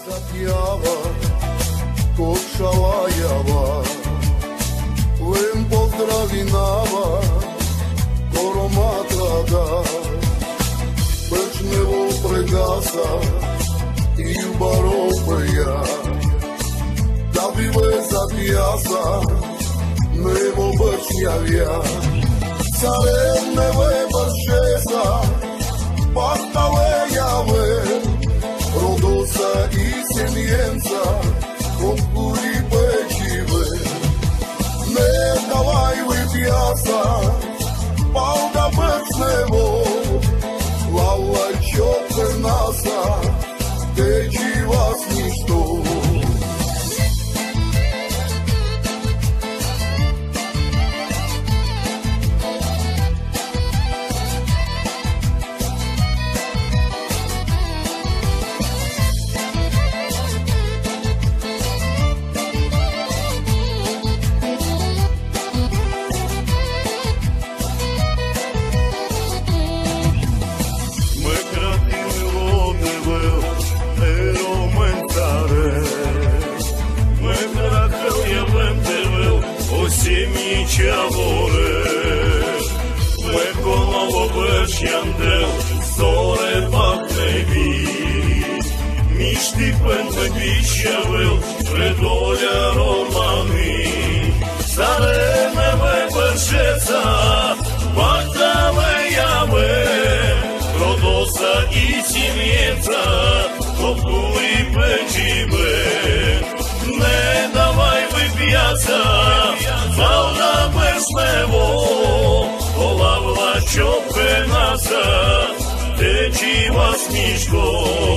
Zapjava, košala java, len pozdravínava, koromatra da, brčnevo pregasa, i baropeja, da bi ve zapjasa, nebo brčnjavja, carem neve bršesa, pastave jave, rodosa i semienza, kopuri pečive. Ne davaj vi pjasa, palda brčnevo, lava čope nasa, teči vas ništo. Yandel, sore paknevi, miști până bișevel, predolia romanii, sare meve bărșeța, pactave iave, rodosa i simiența, copuri pe cibe, ne davai pe piața, valda bărșnevo, olavla čope nasa, teči vas miško.